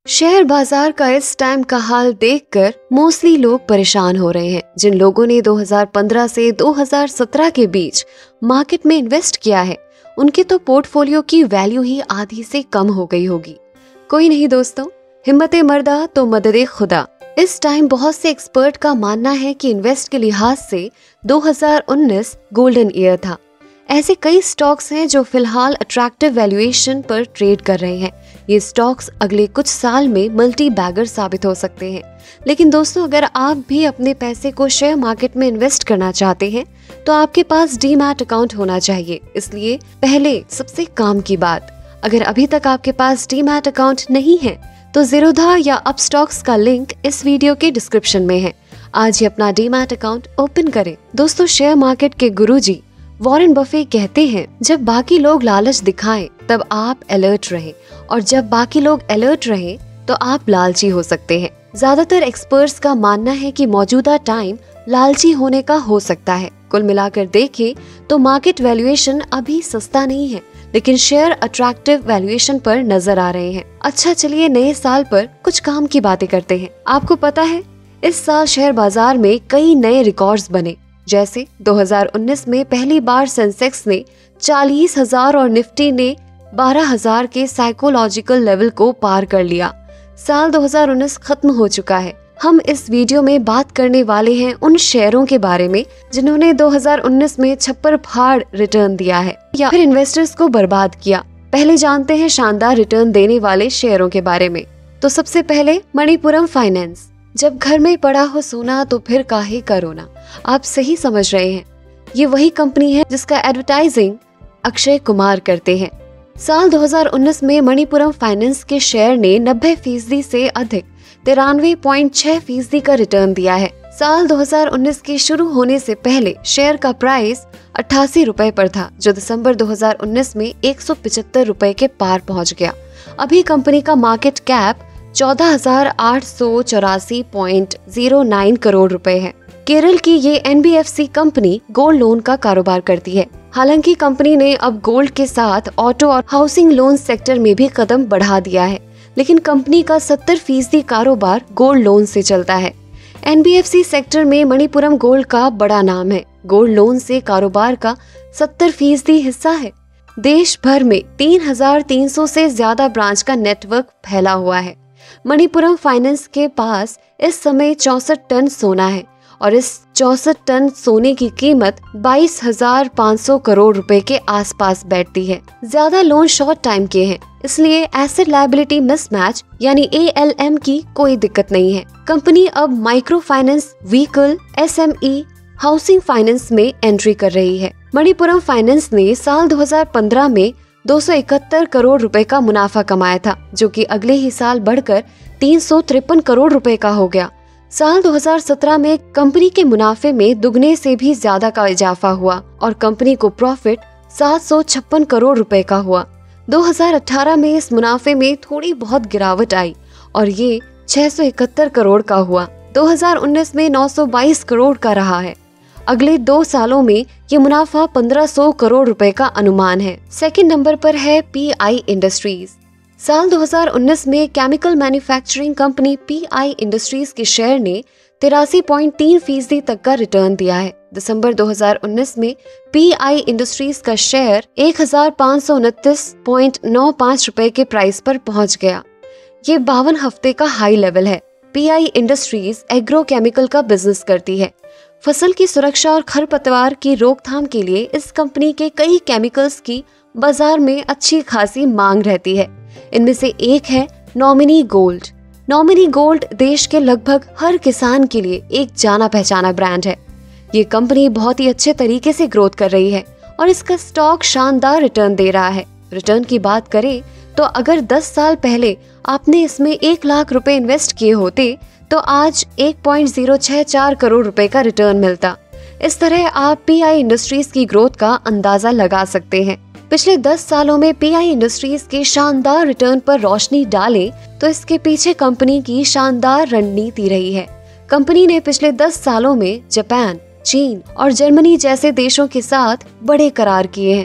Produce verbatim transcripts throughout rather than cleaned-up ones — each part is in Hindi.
शेयर बाजार का इस टाइम का हाल देखकर मोस्टली लोग परेशान हो रहे हैं। जिन लोगों ने दो हज़ार पंद्रह से दो हज़ार सत्रह के बीच मार्केट में इन्वेस्ट किया है, उनके तो पोर्टफोलियो की वैल्यू ही आधी से कम हो गई होगी। कोई नहीं दोस्तों, हिम्मते मर्दा तो मददे खुदा। इस टाइम बहुत से एक्सपर्ट का मानना है कि इन्वेस्ट के लिहाज से दो हज़ार उन्नीस गोल्डन ईयर था। ऐसे कई स्टॉक्स हैं जो फिलहाल अट्रैक्टिव वैल्यूएशन पर ट्रेड कर रहे हैं। ये स्टॉक्स अगले कुछ साल में मल्टी बैगर साबित हो सकते हैं। लेकिन दोस्तों, अगर आप भी अपने पैसे को शेयर मार्केट में इन्वेस्ट करना चाहते हैं तो आपके पास डीमैट अकाउंट होना चाहिए। इसलिए पहले सबसे काम की बात, अगर अभी तक आपके पास डीमैट अकाउंट नहीं है तो ज़ीरोधा या अपस्टॉक्स का लिंक इस वीडियो के डिस्क्रिप्शन में है। आज ही अपना डीमैट अकाउंट ओपन करें। दोस्तों, शेयर मार्केट के गुरुजी वॉरेन बफे कहते हैं, जब बाकी लोग लालच दिखाएं तब आप अलर्ट रहें, और जब बाकी लोग अलर्ट रहें तो आप लालची हो सकते हैं। ज्यादातर एक्सपर्ट्स का मानना है कि मौजूदा टाइम लालची होने का हो सकता है। कुल मिलाकर देखें तो मार्केट वैल्यूएशन अभी सस्ता नहीं है, लेकिन शेयर अट्रैक्टिव वैल्यूएशन पर नजर आ रहे हैं। अच्छा, चलिए नए साल पर कुछ काम की बातें करते हैं। आपको पता है, इस साल शेयर बाजार में कई नए रिकॉर्ड्स बने। जैसे दो हज़ार उन्नीस में पहली बार सेंसेक्स ने चालीस हज़ार और निफ्टी ने बारह हज़ार के साइकोलॉजिकल लेवल को पार कर लिया। साल दो हज़ार उन्नीस खत्म हो चुका है। हम इस वीडियो में बात करने वाले हैं उन शेयरों के बारे में जिन्होंने दो हज़ार उन्नीस में छप्पर फाड़ रिटर्न दिया है या फिर इन्वेस्टर्स को बर्बाद किया। पहले जानते हैं शानदार रिटर्न देने वाले शेयरों के बारे में। तो सबसे पहले मणिपुरम फाइनेंस। जब घर में पड़ा हो सोना तो फिर काहे का रोना। आप सही समझ रहे हैं, ये वही कंपनी है जिसका एडवर्टाइजिंग अक्षय कुमार करते हैं। साल दो हज़ार उन्नीस में मणिपुरम फाइनेंस के शेयर ने नब्बे फीसदी से अधिक तिरानवे पॉइंट छह फीसदी का रिटर्न दिया है। साल दो हज़ार उन्नीस के शुरू होने से पहले शेयर का प्राइस अट्ठासी रुपए पर था, जो दिसंबर दो हज़ार उन्नीस में एक सौ पिचहत्तर रुपए के पार पहुंच गया। अभी कंपनी का मार्केट कैप चौदह हजार आठ सौ चौरासी पॉइंट ज़ीरो नौ करोड़ रुपए है। केरल की ये N B F C company gold loan का कारोबार करती है। हालांकि कंपनी ने अब गोल्ड के साथ ऑटो और हाउसिंग लोन सेक्टर में भी कदम बढ़ा दिया है, लेकिन कंपनी का सत्तर फीसदी कारोबार गोल्ड लोन से चलता है। N B F C sector में मणिपुरम गोल्ड का बड़ा नाम है। गोल्ड लोन से कारोबार का सत्तर फीसदी हिस्सा है। देश भर में तीन हजार तीन सौ से ज्यादा ब्रांच का नेटवर्क फैला हुआ है। मणिपुरम फाइनेंस के पास इस समय चौसठ टन सोना है और इस चौसठ टन सोने की कीमत बाईस हजार पाँच सौ करोड़ रुपए के आसपास बैठती है। ज्यादा लोन शॉर्ट टाइम के हैं, इसलिए एसेट लायबिलिटी मिसमैच यानी ए एल एम की कोई दिक्कत नहीं है। कंपनी अब micro finance, vehicle, S M E, housing finance में एंट्री कर रही है। मणिपुरम फाइनेंस ने साल दो हज़ार पंद्रह में दो सौ इकहत्तर करोड़ रुपए का मुनाफा कमाया था, जो कि अगले ही साल बढ़कर तीन सौ तिरपन करोड़ रुपए का हो गया। साल दो हज़ार सत्रह में कंपनी के मुनाफे में दुगने से भी ज्यादा का इजाफा हुआ और कंपनी को प्रॉफिट सात सौ छप्पन करोड़ रुपए का हुआ। दो हज़ार अठारह में इस मुनाफे में थोड़ी बहुत गिरावट आई और ये छह सौ इकहत्तर करोड़ का हुआ। दो हज़ार उन्नीस में नौ सौ बाईस करोड़ का रहा है। अगले दो सालों में ये मुनाफा पंद्रह सौ करोड़ रुपए का अनुमान है। सेकंड नंबर पर है पी आई इंडस्ट्रीज। साल दो हज़ार उन्नीस में chemical manufacturing company P I industries के शेयर ने तिरासी पॉइंट तीन फीसदी तक का रिटर्न दिया है। दिसंबर दो हज़ार उन्नीस में पी आई इंडस्ट्रीज का शेयर एक हजार पाँच सौ उनतीस पॉइंट नौ पाँच रुपए के प्राइस पर पहुंच गया। ये बावन हफ्ते का हाई लेवल है। P I industries agro chemical का बिजनेस करती है। फसल की सुरक्षा और खरपतवार की रोकथाम के लिए इस कंपनी के कई केमिकल्स की बाजार में अच्छी खासी मांग रहती है। इनमें से एक है नॉमिनी गोल्ड। नॉमिनी गोल्ड देश के लगभग हर किसान के लिए एक जाना पहचाना ब्रांड है। ये कंपनी बहुत ही अच्छे तरीके से ग्रोथ कर रही है और इसका स्टॉक शानदार रिटर्न दे रहा है। रिटर्न की बात करें तो अगर दस साल पहले आपने इसमें एक लाख रुपए इन्वेस्ट किए होते तो आज एक पॉइंट ज़ीरो छह चार करोड़ रुपए का रिटर्न मिलता। इस तरह आप पी आई इंडस्ट्रीज की ग्रोथ का अंदाजा लगा सकते हैं। पिछले दस सालों में पी आई इंडस्ट्रीज के शानदार रिटर्न पर रोशनी डालें तो इसके पीछे कंपनी की शानदार रणनीति रही है। कंपनी ने पिछले दस सालों में जापान, चीन और जर्मनी जैसे देशों के साथ बड़े करार किए हैं,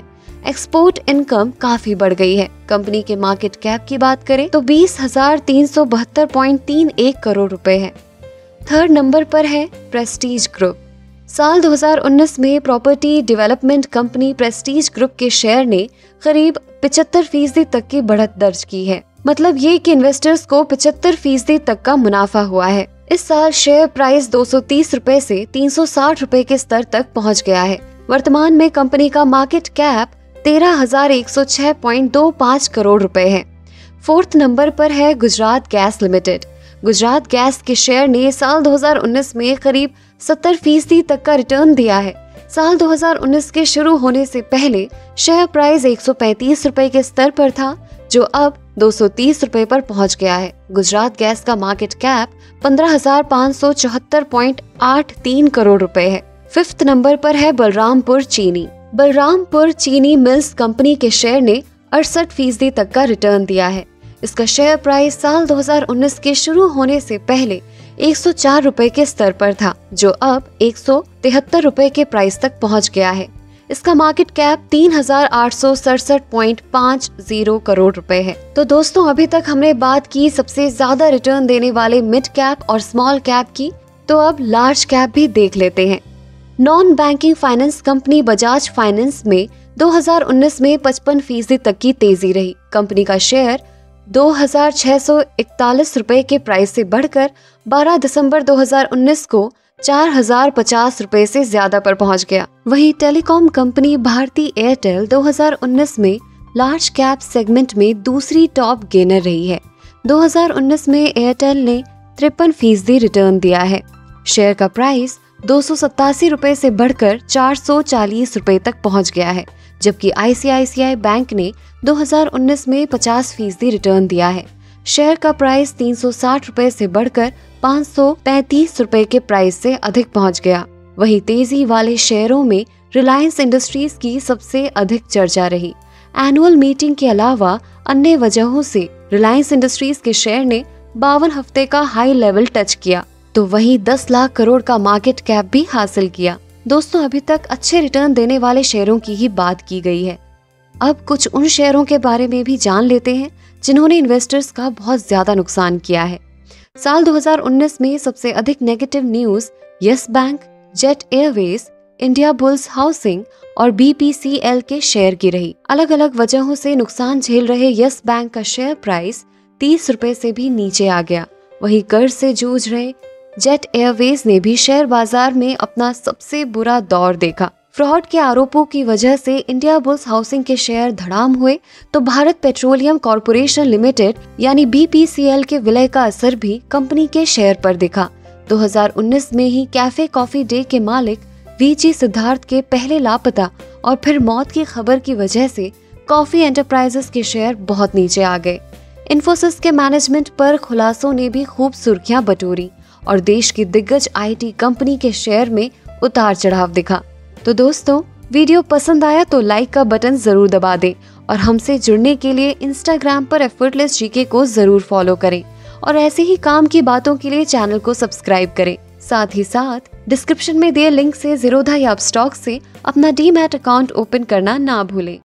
एक्सपोर्ट इनकम काफी बढ़ गई है। कंपनी के मार्केट कैप की बात करें तो बीस हजार तीन सौ बहत्तर पॉइंट तीन एक करोड़ रुपए है। थर्ड नंबर पर है प्रेस्टीज ग्रुप। साल दो हज़ार उन्नीस में property development company Prestige group के शेयर ने करीब पचहत्तर फीसदी तक की बढ़त दर्ज की है। मतलब ये कि इन्वेस्टर्स को पचहत्तर फीसदी तक का मुनाफा हुआ है। इस साल शेयर प्राइस दो सौ तीस रुपए से तीन सौ साठ रुपए के स्तर तक पहुंच गया है। वर्तमान में कंपनी का मार्केट कैप तेरह हजार एक सौ छह पॉइंट दो पाँच करोड़ रुपए है। फोर्थ नंबर पर है Gujarat gas limited. Gujarat gas के शेयर ने साल दो हज़ार उन्नीस में करीब सत्तर फीसदी तक का रिटर्न दिया है। साल दो हज़ार उन्नीस के शुरू होने से पहले शेयर प्राइस एक सौ पैंतीस रुपए के स्तर पर था, जो अब दो सौ तीस रुपए पर पहुंच गया है। गुजरात गैस का मार्केट कैप पंद्रह हजार पाँच सौ चौहत्तर पॉइंट आठ तीन करोड़ रुपए है। फिफ्थ नंबर पर है बलरामपुर चीनी। बलरामपुर चीनी मिल्स कंपनी के शेयर ने अड़सठ फीसदी तक का रिटर्न दिया है। इसका शेयर प्राइस साल दो हज़ार उन्नीस के शुरू होने से पहले एक सौ चार रुपए के स्तर पर था, जो अब एक सौ तिहत्तर रुपए के प्राइस तक पहुंच गया है। इसका मार्केट कैप तीन हजार आठ सौ सड़सठ पॉइंट पाँच जीरो करोड़ रुपए है। तो दोस्तों, अभी तक हमने बात की सबसे ज्यादा रिटर्न देने वाले मिड कैप और स्मॉल कैप की, तो अब लार्ज कैप भी देख लेते हैं। Non banking finance company Bajaj finance में दो हज़ार उन्नीस में पचपन फीसदी तक की तेजी रही। कंपनी का शेयर दो हजार छह सौ इकतालीस रुपए के प्राइस से बढ़कर बारह दिसंबर दो हज़ार उन्नीस को चार हजार पचास रुपए से ज्यादा पर पहुंच गया। वहीं टेलीकॉम कंपनी भारती एयरटेल दो हज़ार उन्नीस में लार्ज कैप सेगमेंट में दूसरी टॉप गेनर रही है। दो हज़ार उन्नीस में एयरटेल ने तिरपन फीसदी रिटर्न दिया है। शेयर का प्राइस दो सौ सत्तासी रुपए से बढ़कर चार सौ चालीस रुपए तक पहुंच गया है, जबकि आई सी आई सी आई बैंक ने दो हज़ार उन्नीस में पचास फीसदी रिटर्न दिया है। शेयर का प्राइस तीन सौ साठ रुपए से बढ़कर पाँच सौ पैंतीस रुपए के प्राइस से अधिक पहुंच गया। वहीं तेजी वाले शेयरों में रिलायंस इंडस्ट्रीज की सबसे अधिक चर्चा रही। एनुअल मीटिंग के अलावा अन्य वजहों से रिलायंस इंडस्ट्रीज के शेयर ने बावन हफ्ते का हाई लेवल टच किया, तो वहीं दस लाख करोड़ का मार्केट कैप भी हासिल किया। दोस्तों, अभी तक अच्छे रिटर्न देने वाले शेयरों की ही बात की गई है। अब कुछ उन शेयरों के बारे में भी जान लेते हैं जिन्होंने इन्वेस्टर्स का बहुत ज्यादा नुकसान किया है। साल दो हज़ार उन्नीस में सबसे अधिक negative news Yes Bank, Jet Airways, India bulls housing और बी पी सी एल के शेयर की रही। अलग अलग वजहों से नुकसान झेल रहे यस बैंक का शेयर प्राइस तीस रुपए से भी नीचे आ गया। वहीं कर्ज से जूझ रहे जेट एयरवेज ने भी शेयर बाजार में अपना सबसे बुरा दौर देखा। फ्रॉड के आरोपों की वजह से इंडिया बुल्स हाउसिंग के शेयर धड़ाम हुए, तो भारत पेट्रोलियम कॉर्पोरेशन लिमिटेड यानी बी पी सी एल के विलय का असर भी कंपनी के शेयर पर दिखा। दो हज़ार उन्नीस में ही कैफे कॉफी डे के मालिक वी जी सिद्धार्थ के पहले लापता और फिर मौत की खबर की वजह से कॉफी एंटरप्राइजेस के शेयर बहुत नीचे आ गए। इन्फोसिस के मैनेजमेंट पर खुलासों ने भी खूब सुर्खियां बटोरी और देश की दिग्गज आई टी कंपनी के शेयर में उतार चढ़ाव दिखा। तो दोस्तों, वीडियो पसंद आया तो लाइक का बटन जरूर दबा दें और हमसे जुड़ने के लिए इंस्टाग्राम पर एफर्टलेस जीके को जरूर फॉलो करें और ऐसे ही काम की बातों के लिए चैनल को सब्सक्राइब करें। साथ ही साथ डिस्क्रिप्शन में दिए लिंक से जीरोधा या अपस्टॉक से अपना डीमैट अकाउंट ओपन करना ना भूलें।